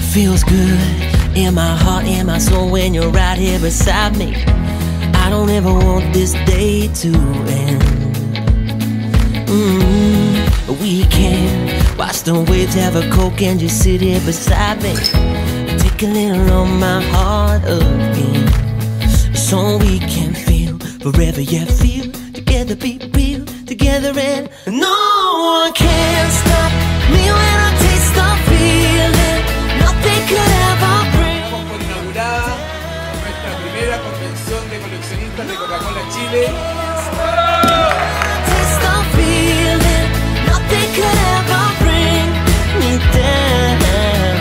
Feels good in my heart, in my soul when you're right here beside me. I don't ever want this day to end. We can watch the waves, have a Coke and just sit here beside me. Take a little on my heart again, so we can feel forever, yeah, feel together, be real together, and no one can stop me when I taste the feeling nothing could ever bring. Estamos por inaugurada nuestra primera convención de coleccionistas de Coca-Cola Chile. Taste the feeling nothing could ever bring me down.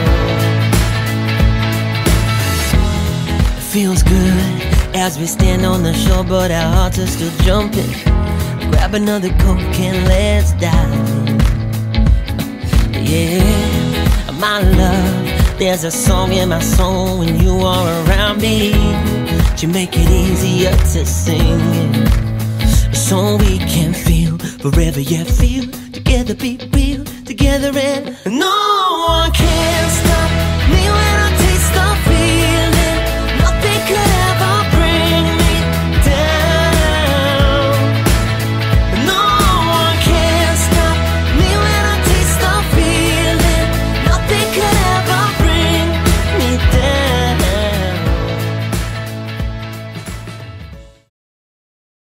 It feels good as we stand on the shore, but our hearts are still jumping. Grab another Coke and let's dive in. Yeah, my love, there's a song in my soul when you are around me. You make it easier to sing, so we can feel forever, yeah, feel together, be real together, and no one can stop